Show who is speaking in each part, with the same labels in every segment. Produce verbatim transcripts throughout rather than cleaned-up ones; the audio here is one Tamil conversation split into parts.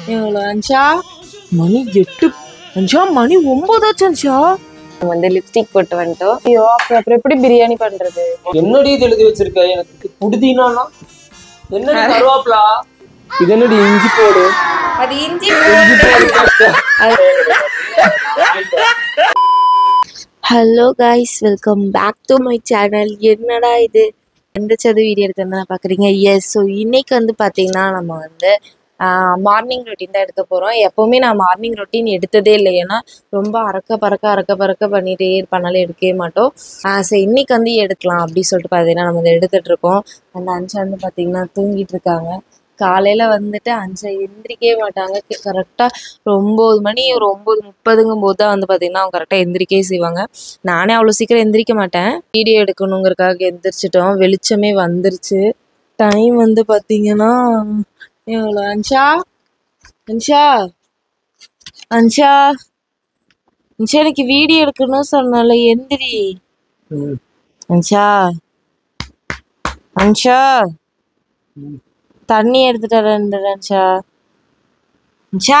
Speaker 1: எவ்வளோ அஞ்சா? மணி எட்டு. அஞ்சா மணி ஒன்பதாச்சு அஞ்சா. வந்து லிப்ஸ்டிக் போட்டு வந்துட்டோம். ஐயோ அப்புறம் அப்புறம் எப்படி பிரியாணி பண்றது?
Speaker 2: என்னடி இது எழுதி வச்சிருக்க? எனக்கு புடிதீனா என்னடி கருவாப்லா? இது என்னடி இஞ்சி போடு?
Speaker 1: அது இஞ்சி போடு. Hello guys, welcome back to my channel. என்னடா இது எந்த சது வீடியோ எடுத்து பார்க்குறீங்க? எஸ், ஸோ இன்னைக்கு வந்து பார்த்தீங்கன்னா நம்ம வந்து மார்னிங் ரொட்டீன் தான் எடுக்க போகிறோம். எப்போவுமே நான் மார்னிங் ரொட்டீன் எடுத்ததே இல்லை, ஏன்னா ரொம்ப அறக்க பறக்க அறக்க பறக்க பண்ணிகிட்டே பண்ணாலும் எடுக்கவே மாட்டோம். ஸோ இன்னைக்கு வந்து எடுக்கலாம் அப்படின்னு சொல்லிட்டு பார்த்தீங்கன்னா நம்ம வந்து எடுத்துகிட்ருக்கோம். அந்த அஞ்சா வந்து பார்த்தீங்கன்னா தூங்கிட்டு இருக்காங்க. காலையில் வந்துட்டு அஞ்சா எந்திரிக்கவே மாட்டாங்க. கரெக்டாக ஒரு ஒம்பது மணி ஒரு ஒம்பது முப்பதுங்கும் போது தான் வந்து பார்த்திங்கன்னா அவங்க கரெக்டாக எந்திரிக்கவே செய்வாங்க. நானே அவ்வளோ சீக்கிரம் எந்திரிக்க மாட்டேன். வீடியோ எடுக்கணுங்கிறதுக்காக எந்திரிச்சிட்டோம். வெளிச்சமே வந்துருச்சு. டைம் வந்து பார்த்திங்கன்னா எவ்வளோ அஞ்சா? அஞ்சா அஞ்சா அஞ்சா எனக்கு வீடியோ எடுக்கணும்னு சொன்னால, எந்திரி அஞ்சா. அஞ்சா தண்ணி எடுத்துட்டு வரேன் அஞ்சா. அஞ்சா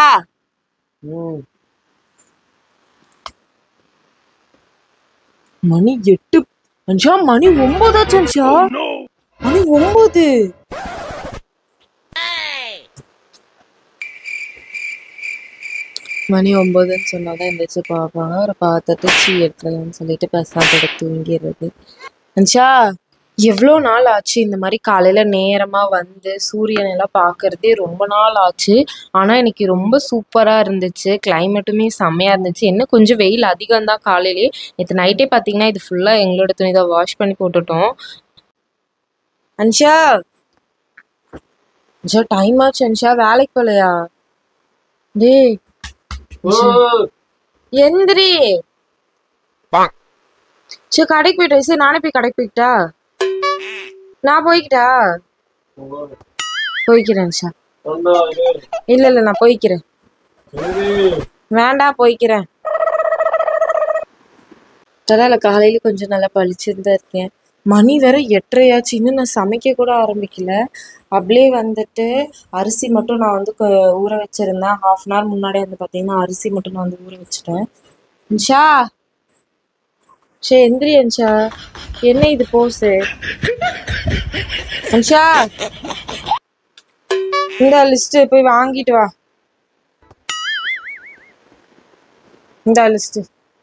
Speaker 1: மணி எட்டு. அஞ்சா மணி ஒன்பதாச்சு அஞ்சா. மணி ஒன்பது. மணி ஒன்பதுன்னு சொன்னாதான் எந்திரிச்சு பார்ப்பாங்க. ஒரு பார்த்துட்டு சீ எடுத்துறேன்னு சொல்லிட்டு பேசாம எடுத்து தூங்கிடுறது. அஞ்சா எவ்வளோ நாள் ஆச்சு இந்த மாதிரி காலையில் நேரமாக வந்து சூரியன் எல்லாம் பார்க்குறதே ரொம்ப நாள் ஆச்சு. ஆனால் இன்னைக்கு ரொம்ப சூப்பராக இருந்துச்சு. கிளைமேட்டுமே செம்மையாக இருந்துச்சு. என்ன கொஞ்சம் வெயில் அதிகம்தான் காலையிலே. நேற்று நைட்டே பார்த்தீங்கன்னா இது ஃபுல்லாக எங்களோட துணி தான் வாஷ் பண்ணி போட்டுட்டோம். அன்ஷா அன்ஷா டைம் ஆச்சு அன்ஷா, வேலைக்கு போகலையா? டேய் எந்திரி. சரி கடைக்கு போயிட்டேன். சரி நானே போய் கடைக்கு போய்கிட்டா? நான் போய்கிட்டா? போய்க்கிறேன் அன்ஷா. இல்ல இல்ல நான் போய்க்கிறேன். வேண்டாம் போய்க்கிறேன். தலை காலையில கொஞ்சம் நல்லா பளிச்சுதான் இருக்கேன். மணி வேற எட்டரையாச்சு. இன்னும் நான் சமைக்க கூட ஆரம்பிக்கல. அப்படியே வந்துட்டு அரிசி மட்டும் நான் வந்து ஊற வச்சிருந்தேன். ஹாஃப் அன் ஹவர் முன்னாடி வந்து பார்த்தீங்கன்னா அரிசி மட்டும் நான் வந்து ஊற வச்சுட்டேன். அன்ஷா சரி எந்திரி அன்ஷா. என்ன இது போஸு? அன்ஷா இந்த லிஸ்ட் போய் வாங்கிட்டு வா. இந்த list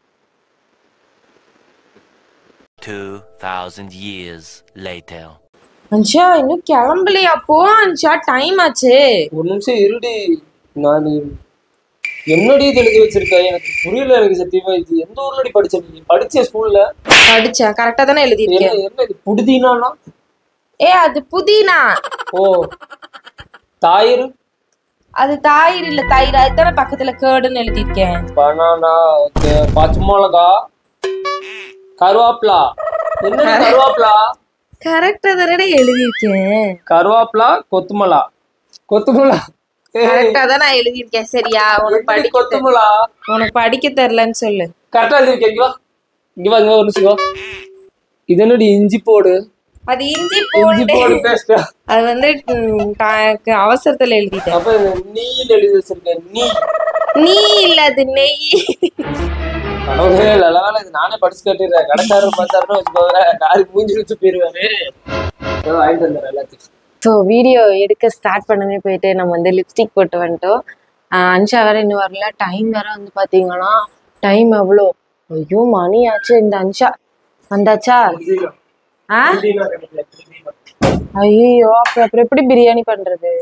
Speaker 3: two thousand years later.
Speaker 1: அன்ஷா இன்னும் கிளம்பலையா? போ அன்ஷா, டைம் ஆச்சு.
Speaker 2: ஒரு நிமிஷம் இருடி. நான் என்னடி இது எழுதி வச்சிருக்க? எனக்கு புரியல. எனக்கு சத்தியமா இது எந்த ஊர்லடி படிச்ச? நீ படிச்ச ஸ்கூல்ல?
Speaker 1: படிச்சேன், கரெக்டா தானே எழுதிருக்கேன்.
Speaker 2: என்ன இது புதினா?
Speaker 1: ஏ அது புதினா.
Speaker 2: ஓ தாயிரு?
Speaker 1: அது தாயிர் இல்ல, தயிர். அதுதானே பக்கத்துல கேர்டுன்னு எழுதிருக்கேன்.
Speaker 2: பனானா, பச்சை மிளகா, கருவாப்லா. என்ன கருவாப்லா?
Speaker 1: கரெக்டா தானே எழுதிருக்கேன்.
Speaker 2: கருவாப்லா, கொத்துமலா. கொத்துமலா
Speaker 1: கரெக்டா தான் நான் எழுதிருக்கேன். சரியா? உனக்கு படிக்க
Speaker 2: கொத்துமலா
Speaker 1: உனக்கு படிக்க தெரியலன்னு சொல்லு.
Speaker 2: கரெக்டா எழுதிருக்கேன். இங்க வா இங்க வா இங்க ஒரு நிமிஷம். இது என்னடி இஞ்சி போடு?
Speaker 1: அது இஞ்சி
Speaker 2: இஞ்சி போடு பேஸ்ட்.
Speaker 1: அது வந்து அவசரத்துல எழுதிட்டேன்.
Speaker 2: அப்ப நீ எழுதி வச்சிருக்க. நீ
Speaker 1: நீ இல்ல, அது நெய்.
Speaker 2: கடவுளே, நல்லவேளை இது நானே படிச்சு கட்டிடுறேன். கடைக்காரர் பார்த்தாருன்னு வச்சுக்கோங்க, காரி மூஞ்சி வச்சு போயிருவாரு. வாங்கிட்டு வந்தேன் எல்லாத்தையும்.
Speaker 1: ஸோ வீடியோ எடுக்க ஸ்டார்ட் பண்ணவே போயிட்டு நம்ம வந்து லிப்ஸ்டிக் போட்டு வந்துட்டோம். அன்ஷா வேற இன்னும் வரல. டைம் வேற வந்து பார்த்தீங்கன்னா டைம் எவ்வளோ? ஐயோ மணி ஆச்சு. இந்த அன்ஷா வந்தாச்சா? ஆ ஐயோ அப்புறம் அப்புறம் எப்படி பிரியாணி பண்றது?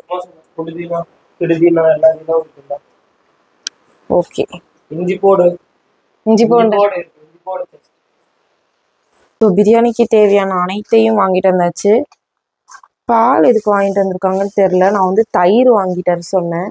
Speaker 1: ஓகே
Speaker 2: இஞ்சி போடு.
Speaker 1: இஞ்சி போடு. ஸோ பிரியாணிக்கு தேவையான அனைத்தையும் வாங்கிட்டு வந்தாச்சு. பால் எதுக்கு வாங்கிட்டு வந்திருக்காங்கன்னு தெரியல. நான் வந்து தயிர் வாங்கிட்டேன்னு சொன்னேன்.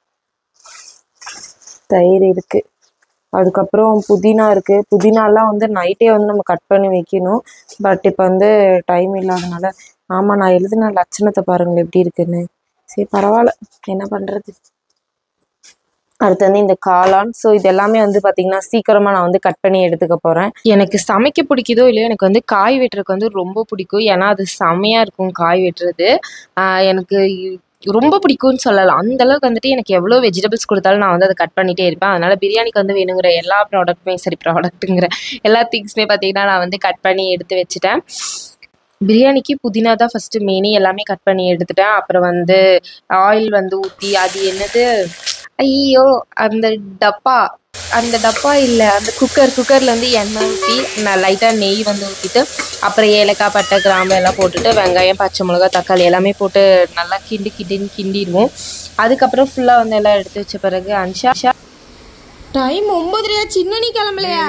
Speaker 1: தயிர் இருக்கு. அதுக்கப்புறம் புதினா இருக்கு. புதினாலாம் வந்து நைட்டே வந்து நம்ம கட் பண்ணி வைக்கணும். பட் இப்போ வந்து டைம் இல்லாதனால. ஆமாம், நான் எழுதின லட்சணத்தை பாருங்கள் எப்படி இருக்குன்னு. சரி பரவாயில்ல, என்ன பண்ணுறது. அடுத்து வந்து இந்த காளான். ஸோ இது எல்லாமே வந்து பார்த்தீங்கன்னா சீக்கிரமாக நான் வந்து கட் பண்ணி எடுத்துக்க போகிறேன். எனக்கு சமைக்க பிடிக்குதோ இல்லையோ, எனக்கு வந்து காய் வெட்டுறதுக்கு வந்து ரொம்ப பிடிக்கும். ஏன்னா அது செமையாக இருக்கும் காய் வெட்டுறது. எனக்கு ரொம்ப பிடிக்கும்னு சொல்லலாம். அந்த அளவுக்கு வந்துட்டு எனக்கு எவ்வளோ வெஜிடபிள்ஸ் கொடுத்தாலும் நான் வந்து அதை கட் பண்ணிகிட்டே இருப்பேன். அதனால் பிரியாணிக்கு வந்து வேணுங்கிற எல்லா ப்ராடக்ட்டுமே சரி ப்ராடக்ட்டுங்கிற எல்லா திங்ஸுமே பார்த்திங்கன்னா நான் வந்து கட் பண்ணி எடுத்து வச்சுட்டேன். பிரியாணிக்கு புதினா தான் ஃபஸ்ட்டு மெயினே, எல்லாமே கட் பண்ணி எடுத்துட்டேன். அப்புறம் வந்து ஆயில் வந்து ஊற்றி அது என்னது ஐயோ அந்த டப்பா அந்த டப்பா இல்லை அந்த குக்கர் குக்கரில் வந்து எண்ணெய் ஊற்றி நான் லைட்டாக நெய் வந்து ஊற்றிட்டு அப்புறம் ஏலக்காய் பட்டை கிராம்பு எல்லாம் போட்டுட்டு வெங்காயம் பச்சை மிளகா தக்காளி எல்லாமே போட்டு நல்லா கிண்டி கிண்டின்னு கிண்டிடுவோம். அதுக்கப்புறம் ஃபுல்லாக வந்து எல்லாம் எடுத்து வச்ச பிறகு அன்ஷா டைம் ஒம்பதுலையா சின்ன நீ கிளம்பலையா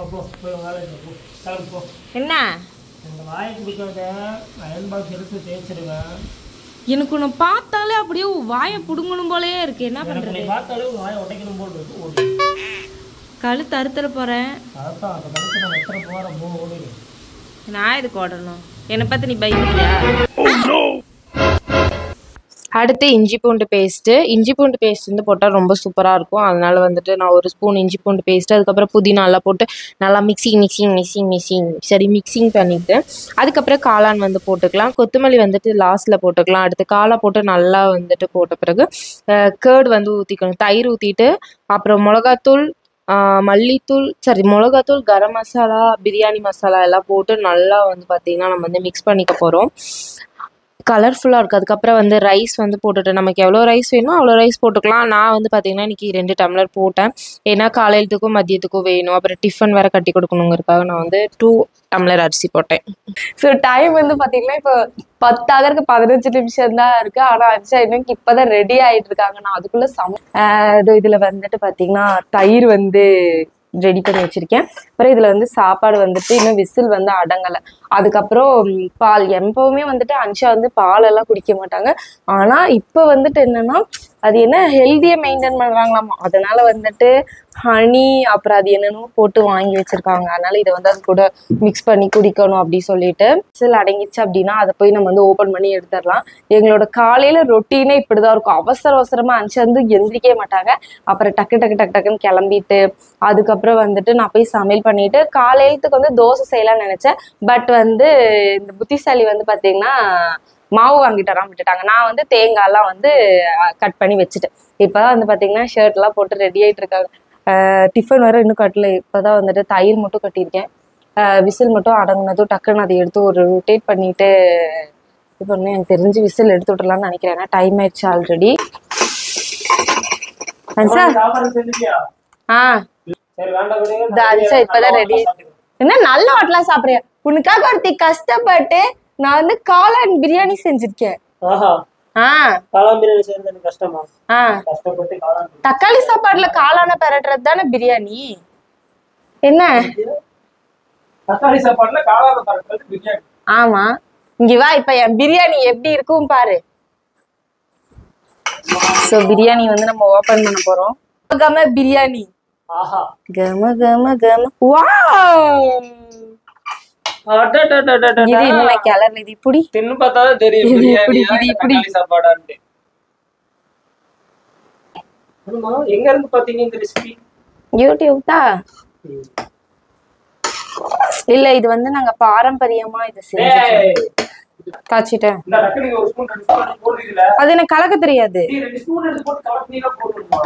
Speaker 1: என்ன எனக்கு உன்னை பார்த்தாலே அப்படியே வாயை பிடுங்கணும் போலயே இருக்கு. என்ன பண்றது, கழுத்து அறுத்துற போறேன். நான் எதுக்கு ஓடணும், என்னை பார்த்து நீ பயந்துட்டியா? அடுத்து இஞ்சி பூண்டு பேஸ்ட்டு இஞ்சி பூண்டு பேஸ்ட் வந்து போட்டால் ரொம்ப சூப்பராக இருக்கும். அதனால் வந்துட்டு நான் ஒரு ஸ்பூன் இஞ்சி பூண்டு பேஸ்ட்டு அதுக்கப்புறம் புதினாலாம் போட்டு நல்லா மிக்சிங் மிக்சிங் மிக்சிங் மிக்சிங் சரி மிக்சிங் பண்ணிவிட்டு அதுக்கப்புறம் காளான் வந்து போட்டுக்கலாம். கொத்தமல்லி வந்துட்டு லாஸ்ட்டில் போட்டுக்கலாம். அடுத்து காளான் போட்டு நல்லா வந்துட்டு போட்ட பிறகு கேர்டு வந்து ஊற்றிக்கணும். தயிர் ஊற்றிட்டு அப்புறம் மிளகாத்தூள் மல்லித்தூள் சரி மிளகாத்தூள் கரம் மசாலா பிரியாணி மசாலா எல்லாம் போட்டு நல்லா வந்து பார்த்திங்கன்னா நம்ம வந்து மிக்ஸ் பண்ணிக்க போகிறோம். கலர்ஃபுல்லாக இருக்குது. அதுக்கப்புறம் வந்து ரைஸ் வந்து போட்டுட்டு நமக்கு எவ்வளோ ரைஸ் வேணுமோ அவ்வளோ ரைஸ் போட்டுக்கலாம். நான் வந்து பார்த்திங்கன்னா இன்றைக்கி ரெண்டு டம்ளர் போட்டேன். ஏன்னா காலையிலத்துக்கும் மதியத்துக்கும் வேணும். அப்புறம் டிஃபன் வேறு கட்டி கொடுக்கணுங்கிறதுக்காக நான் வந்து டூ டம்ளர் அரிசி போட்டேன். ஸோ டைம் வந்து பார்த்திங்கன்னா இப்போ பத்தாகிறதுக்கு பதினஞ்சு நிமிஷம் தான் இருக்குது. ஆனால் அரிசி இன்னும் இப்போ தான் ரெடி ஆகிட்டு இருக்காங்க. நான் அதுக்குள்ளே சம இது இதில் வந்துட்டு பார்த்திங்கன்னா தயிர் வந்து ரெடி பண்ணி வச்சுருக்கேன். அப்புறம் இதில் வந்து சாப்பாடு வந்துட்டு இன்னும் விசில் வந்து அடங்கலை. அதுக்கப்புறம் பால் எப்பவுமே வந்துட்டு அன்ஷா வந்து பாலெல்லாம் குடிக்க மாட்டாங்க. ஆனால் இப்போ வந்துட்டு என்னென்னா அது என்ன ஹெல்த்தியாக மெயின்டைன் பண்ணுறாங்களாமா. அதனால் வந்துட்டு ஹனி அப்புறம் அது என்னென்னோ போட்டு வாங்கி வச்சுருக்காங்க. அதனால் இதை வந்து அது கூட மிக்ஸ் பண்ணி குடிக்கணும் அப்படி சொல்லிட்டு விசில் அடங்கிச்சு அப்படின்னா அதை போய் நம்ம வந்து ஓப்பன் பண்ணி எடுத்துடலாம். எங்களோட காலையில் ரொட்டீனே இப்படி தான் இருக்கும். அவசர அவசரமாக அன்ஷா வந்து எந்திரிக்கவே மாட்டாங்க. அப்புறம் டக்கு டக்கு டக்கு டக்குன்னு கிளம்பிட்டு அதுக்கப்புறம் வந்துட்டு நான் போய் சமையல் பண்ணிட்டு காலையிலத்துக்கு வந்து தோசை செய்யலாம்னு நினச்சேன். பட் வந்து இந்த புத்திசாலி வந்து பார்த்தீங்கன்னா மாவு வாங்கிட்டு வராம விட்டுட்டாங்க. நான் வந்து தேங்காய்லாம் வந்து கட் பண்ணி வச்சுட்டேன். இப்போதான் வந்து பார்த்தீங்கன்னா ஷர்ட்லாம் போட்டு ரெடி ஆகிட்டு இருக்காங்க. டிஃபன் வேறு இன்னும் கட்டல. இப்போதான் வந்துட்டு தயிர் மட்டும் கட்டியிருக்கேன். விசில் மட்டும் அடங்குனதும் டக்குன்னு அதை எடுத்து ஒரு ரொட்டேட் பண்ணிட்டு இது பண்ணி எனக்கு தெரிஞ்சு விசில் எடுத்து விட்டுலான்னு நினைக்கிறேன். ஏன்னா டைம் ஆயிடுச்சு ஆல்ரெடி. ஆ இப்பதான் ரெடி. என்ன நல்ல ஹோட்டலா சாப்பிடுறியா? உனக்காக ஒருத்தி கஷ்டப்பட்டு நான் வந்து காளான் பிரியாணி செஞ்சிருக்கேன். தக்காளி சாப்பாடுல காளான பெரட்டுறது தானே பிரியாணி. என்ன தக்காளி சாப்பாடுல காளான பெரட்டுறது பிரியாணி? ஆமா. இங்க வா, இப்ப என் பிரியாணி எப்படி இருக்கும் பாரு. சோ பிரியாணி வந்து நம்ம ஓபன் பண்ண போறோம். கம பிரியாணி கம கம கம வாவ். இது என்ன கலர்? இது இப்படி தின்னு பார்த்தாதான் தெரியும் பிரியாணி தக்காளி சாப்பாடான்னு. எங்க இருந்து பாத்தீங்க இந்த ரெசிபி? யூடியூப் தான். இல்ல இது வந்து நாங்க பாரம்பரியமா இத செஞ்சோம். காச்சிட்டேன். இந்த டக்கு நீங்க ஒரு ஸ்பூன் ரெண்டு ஸ்பூன் போடுறீங்களா? அது எனக்கு கலக்க தெரியாது. நீ ரெண்டு ஸ்பூன் எடுத்து போட்டு கலக்கினா போடுமா?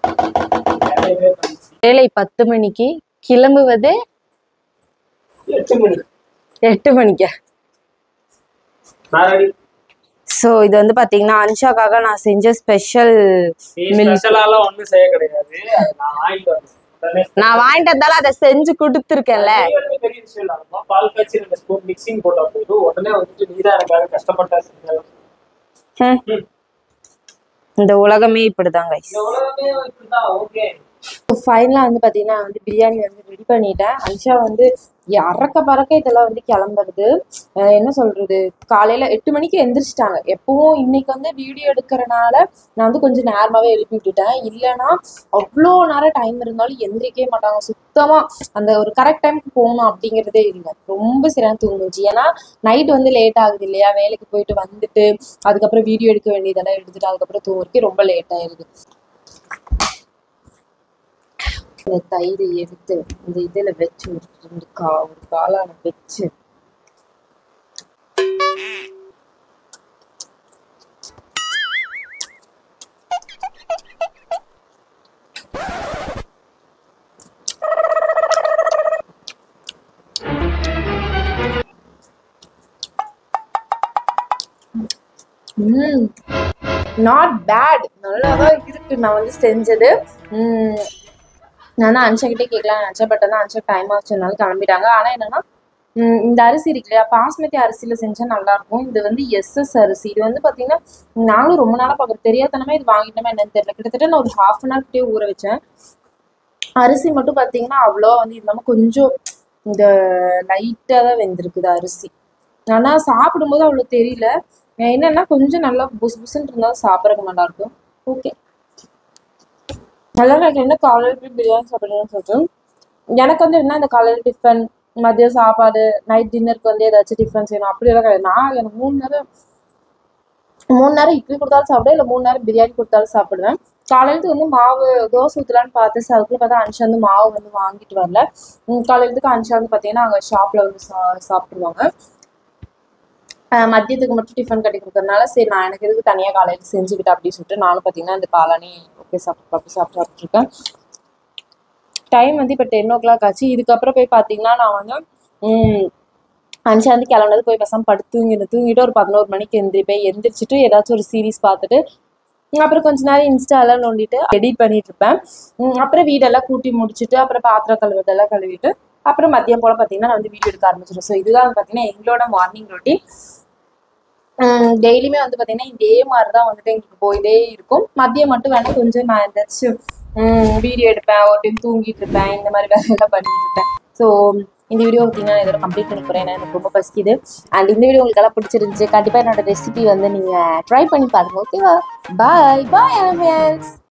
Speaker 1: வேலை பத்து மணிக்கு கிளம்புவது எட்டு மணி எட்டு மணிக்கு. ஸோ இது வந்து பார்த்தீங்கன்னா அன்ஷாக்காக நான் செஞ்ச ஸ்பெஷல் ஸ்பெஷலாலாம் ஒன்றும் செய்ய கிடையாது. நான் வாங்கிட்டு வந்தாலும் அதை செஞ்சு கொடுத்துருக்கேன்ல. பால் காய்ச்சி ரெண்டு ஸ்பூன் மிக்சிங் போட்டா போதும். உடனே வந்துட்டு நீதான் எனக்காக கஷ்டப்பட்டா செஞ்சாலும். இந்த உலகமே இப்படிதாங்க. இந்த உலகமே இப்படிதான். ஓகே. ஃபைனலாக வந்து பார்த்தீங்கன்னா வந்து பிரியாணி வந்து ரெடி பண்ணிட்டேன். அன்ஷா வந்து அறக்க பறக்க இதெல்லாம் வந்து கிளம்புறது என்ன சொல்றது, காலையில எட்டு மணிக்கு எந்திரிச்சிட்டாங்க. எப்பவும் இன்னைக்கு வந்து வீடியோ எடுக்கிறனால நான் வந்து கொஞ்சம் நேரமாவே எழுப்பி விட்டுட்டேன். இல்லைன்னா அவ்வளோ நேரம் டைம் இருந்தாலும் எந்திரிக்கவே மாட்டாங்க சுத்தமா. அந்த ஒரு கரெக்ட் டைமுக்கு போகணும் அப்படிங்கிறதே இல்லை. ரொம்ப சரியான தூங்குச்சு. ஏன்னா நைட் வந்து லேட் ஆகுது இல்லையா, வேலைக்கு போயிட்டு வந்துட்டு அதுக்கப்புறம் வீடியோ எடுக்க வேண்டியதெல்லாம் எடுத்துட்டு அதுக்கப்புறம் தூங்குறதுக்கு ரொம்ப லேட் ஆயிடுது. இந்த தயிரை எடுத்து இந்த இதுல வச்சு ஒரு ரெண்டு கா ஒரு காளான வச்சு ம் நாட் பேட், நல்லா தான் இருக்கு நான் வந்து செஞ்சது. ம் நான் தான் அனுஷக்கிட்டே கேட்கலாம் நினச்சேன், பட் வந்து அனுஷா டைம் ஆச்சுனாலும் கிளம்பிட்டாங்க. ஆனால் என்னன்னா இந்த அரிசி இருக்கு இல்லையா, பாஸ்மதி அரிசியில் செஞ்சால் நல்லாயிருக்கும். இது வந்து எஸ்எஸ் அரிசி. இது வந்து பார்த்தீங்கன்னா நாங்களும் ரொம்ப நாளாக பார்க்குறோம், தெரியாதனமே இது வாங்கிட்டோமே என்னன்னு தெரியல. கிட்டத்தட்ட நான் ஒரு ஹாஃப் அன் ஹவர்கிட்டே ஊற வச்சேன். அரிசி மட்டும் பார்த்தீங்கன்னா அவ்வளோ வந்து இல்லாமல் கொஞ்சம் இந்த லைட்டாக தான் வெந்திருக்குது அரிசி. ஆனால் சாப்பிடும்போது அவ்வளோ தெரியல. என்னன்னா கொஞ்சம் நல்லா புசு புசுன்னு இருந்தால் சாப்பிட்றதுக்கு நல்லாயிருக்கும். ஓகே, நல்லா எனக்கு என்ன காலையில் போய் பிரியாணி சாப்பிடணும்னு சொல்லிட்டு எனக்கு வந்து என்ன இந்த காலையில் டிஃபன், மதியம் சாப்பாடு, நைட் டின்னருக்கு வந்து ஏதாச்சும் டிஃபன் செய்யணும் அப்படியெல்லாம் கிடையாது. நான் எனக்கு மூணு நேரம் மூணு நேரம் இட்லி கொடுத்தாலும் சாப்பிடுவேன், இல்லை மூணு நேரம் பிரியாணி கொடுத்தாலும் சாப்பிடுவேன். காலையிலத்துக்கு வந்து மாவு தோசை ஊற்றலான்னு பார்த்து அதுக்குள்ளே பார்த்தா அனுஷா வந்து மாவு வந்து வாங்கிட்டு வரல. காலையிலத்துக்கு அனுஷா வந்து பார்த்தீங்கன்னா அங்கே ஷாப்பில் வந்து சா சாப்பிடுவாங்க. மதியத்துக்கு மட்டும் டிஃபன் கட்டி கொடுக்கறதுனால சரி நான் எனக்கு எதுக்கு தனியாக காலையில் செஞ்சுக்கிட்டேன் அப்படின்னு சொல்லிட்டு நானும் பார்த்தீங்கன்னா இந்த காளானி ஓகே சாப்பிட்டு அப்படி சாப்பிட்டு சாப்பிட்ருக்கேன். டைம் வந்து இப்போ டென் ஓ கிளாக் ஆச்சு. இதுக்கப்புறம் போய் பார்த்தீங்கன்னா நான் வந்து அனுஷா வந்து கிளம்புனது போய் பேசாமல் படுத்து தூங்கிட்டு தூங்கிட்டு ஒரு பதினோரு மணிக்கு எந்திரிப்பேன். எந்திரிச்சிட்டு ஏதாச்சும் ஒரு சீரீஸ் பார்த்துட்டு அப்புறம் கொஞ்ச நேரம் இன்ஸ்டாலாம் நோண்டிட்டு எடிட் பண்ணிட்டு இருப்பேன். அப்புறம் வீடெல்லாம் கூட்டி முடிச்சுட்டு அப்புறம் பாத்திரம் கழுவுறதெல்லாம் கழுவிட்டு அப்புறம் மதியம் போல் பார்த்தீங்கன்னா நான் வந்து வீடியோ எடுக்க ஆரம்பிச்சிடும். ஸோ இதுதான் பார்த்தீங்கன்னா எங்களோட மார்னிங் ரொட்டீன். டெய்லியுமே வந்து பார்த்தீங்கன்னா இதே மாதிரி தான் வந்துட்டு எங்களுக்கு போயிட்டே இருக்கும். மதியம் மட்டும் வேணால் கொஞ்சம் நான் ஏதாச்சும் வீடியோ எடுப்பேன், ஒரு டைம் தூங்கிட்டு இருப்பேன், இந்த மாதிரி வேலையெல்லாம் பண்ணிட்டு இருப்பேன். ஸோ இந்த வீடியோ பார்த்தீங்கன்னா இதோட கம்ப்ளீட் பண்ணி போகிறேன். ஏன்னா எனக்கு ரொம்ப பசிக்குது. அண்ட் இந்த வீடியோ உங்களுக்கு எல்லாம் பிடிச்சிருந்துச்சு, கண்டிப்பாக என்னோட ரெசிபி வந்து நீங்கள் ட்ரை பண்ணி பாருங்கள். ஓகேவா? பாய் பாய்.